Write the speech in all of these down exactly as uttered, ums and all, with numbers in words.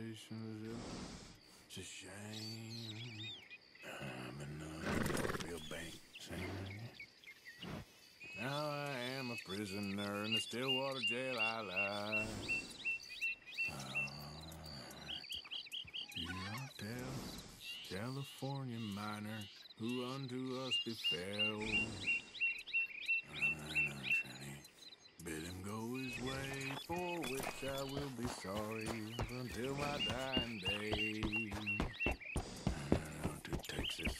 conversations. It's a shame. I'm in a real bank. Now I am a prisoner in the Stillwater jail I lie. You are tell, California miner, who unto us befell. Bid him go his way, for which I will be sorry until my dying day. Down to Texas.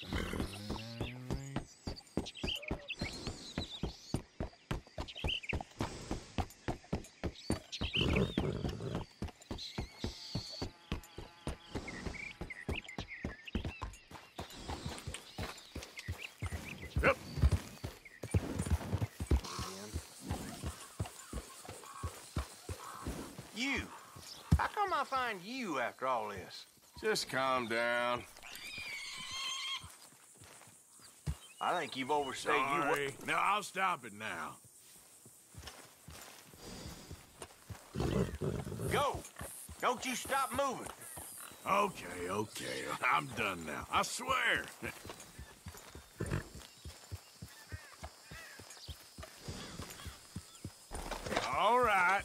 Yep. You! How come I find you after all this? Just calm down. I think you've overstayed Sorry. you. No, I'll stop it now. Go! Don't you stop moving. Okay, okay. I'm done now. I swear. All right.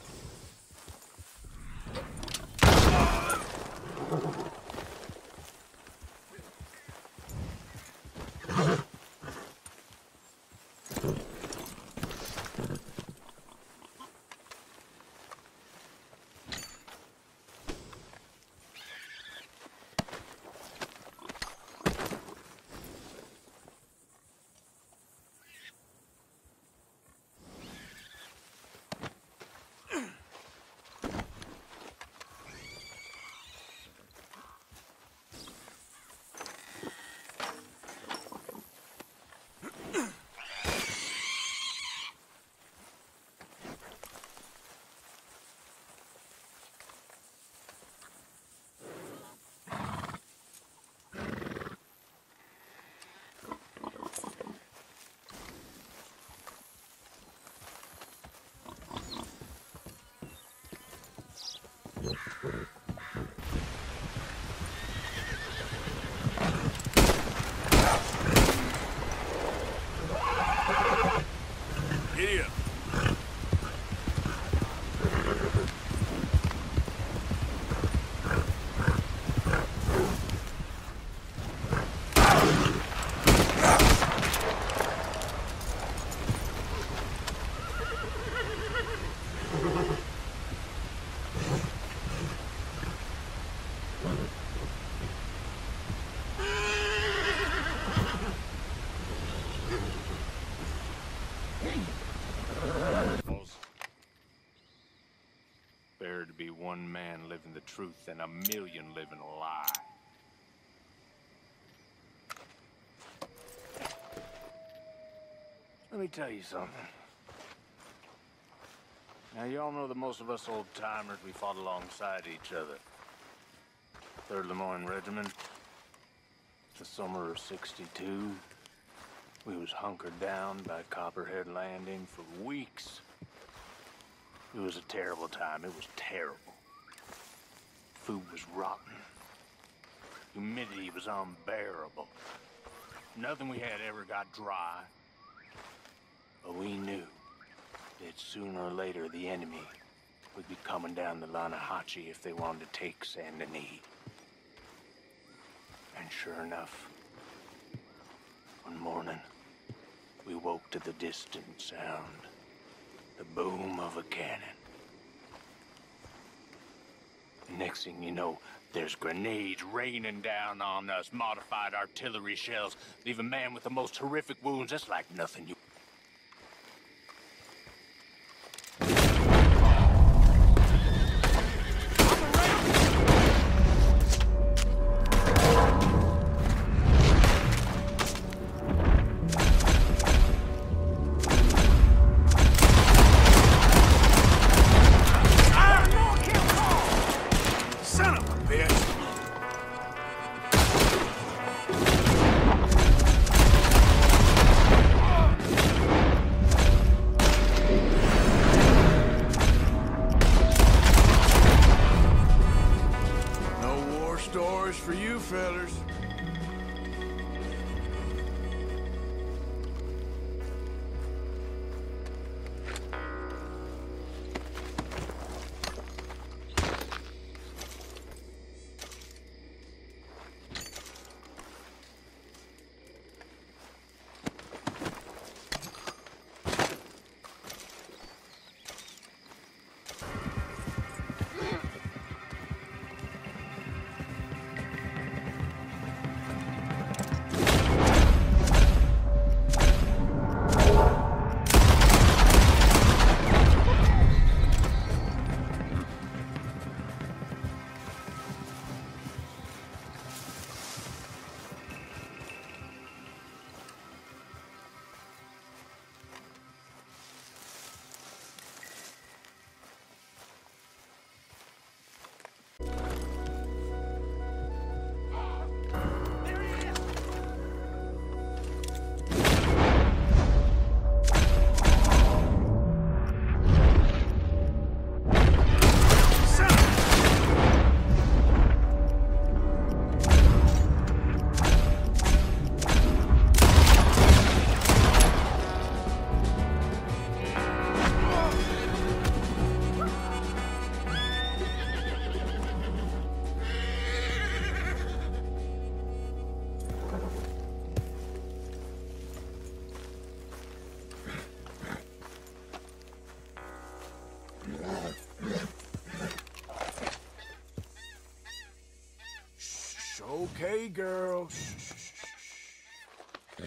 Giddy up. Better to be one man living the truth than a million living a lie. Let me tell you something. Now, you all know that most of us old-timers, we fought alongside each other. third Lemoyne Regiment. The summer of sixty-two. We was hunkered down by Copperhead Landing for weeks. It was a terrible time. It was terrible. Food was rotten. Humidity was unbearable. Nothing we had ever got dry. But we knew that sooner or later the enemy would be coming down the Lanahachi if they wanted to take Saint Denis. And sure enough, one morning, we woke to the distant sound. The boom of a cannon. Next thing you know, there's grenades raining down on us, modified artillery shells, leave a man with the most horrific wounds. That's like nothing you... for you, fellas. Okay, girl. Shh, shh, shh, shh.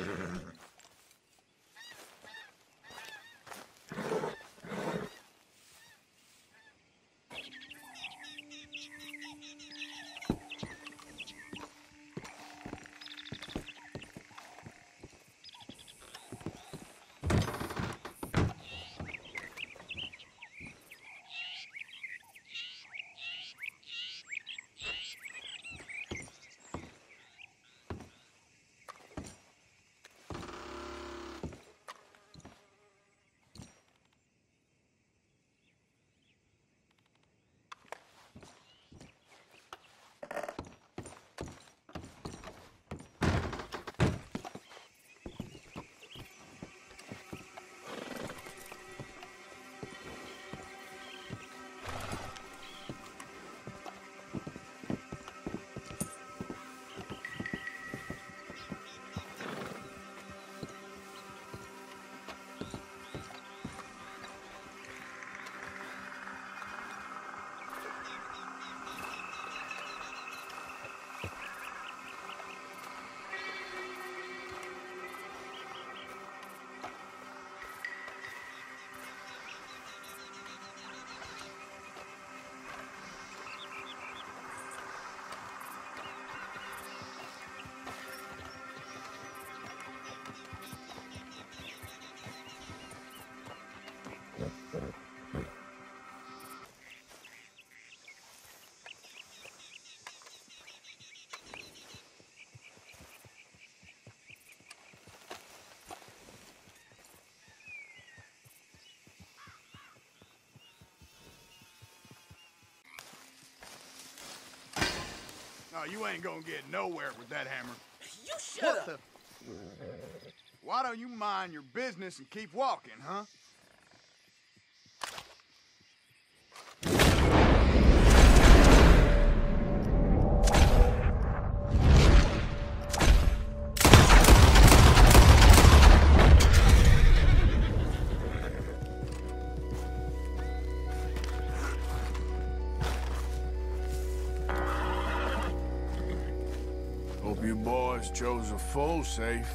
No, you ain't gonna get nowhere with that hammer. You shut up! The... Why don't you mind your business and keep walking, huh? Hope you boys chose a full safe.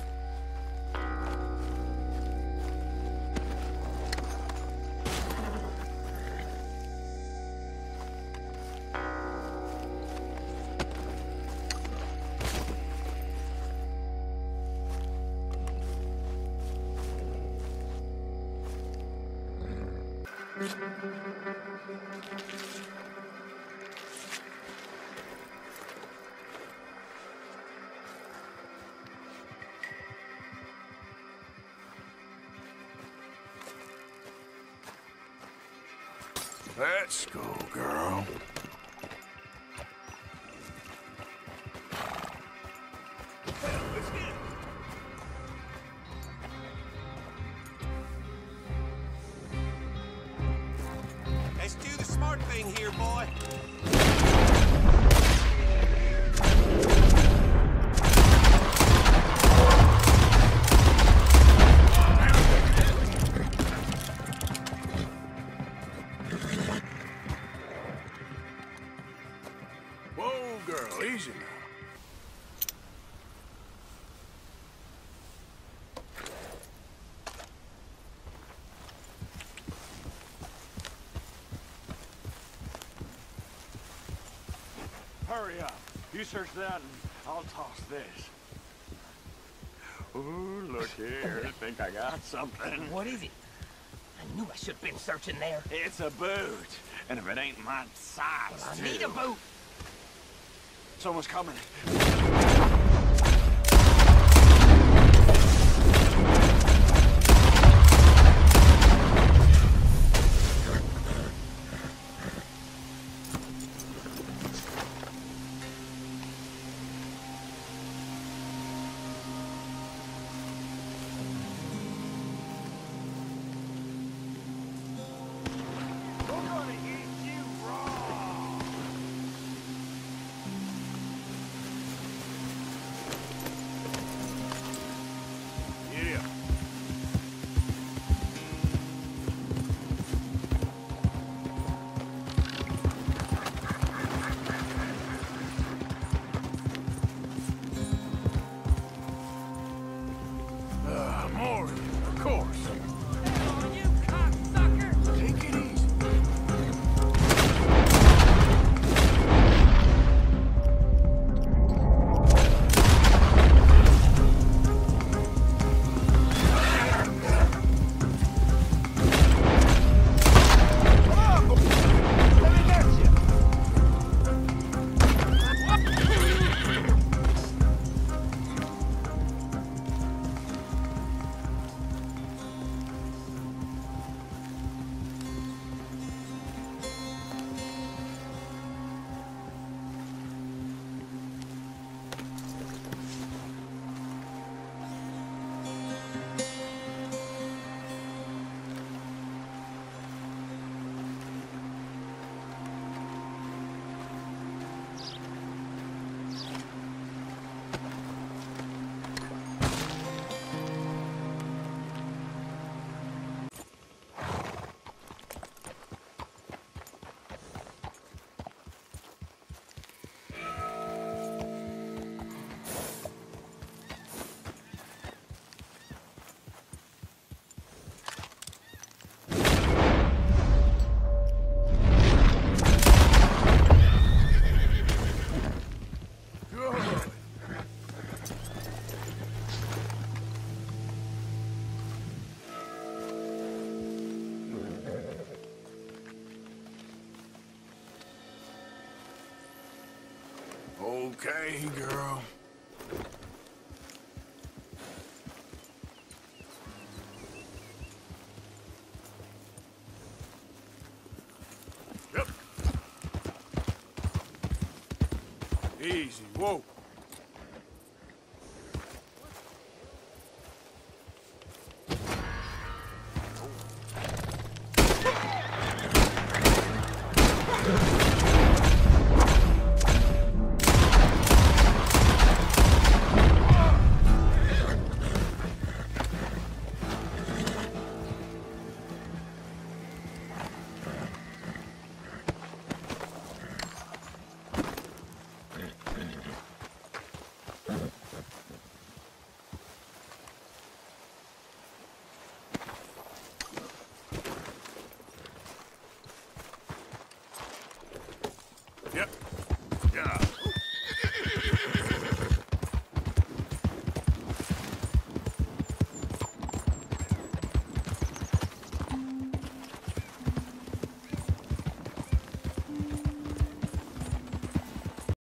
Let's go, girl. smart thing here, boy. Whoa, girl, easy now. Hurry up. You search that and I'll toss this. Ooh, look here. I think I got something. What is it? I knew I should have been searching there. It's a boot. And if it ain't my size, Well, I too. need a boot. Someone's coming. Yeah. Ah, more, of course. You cocksucker! Take it easy. Okay, girl. Yep. Easy. Whoa. Oh.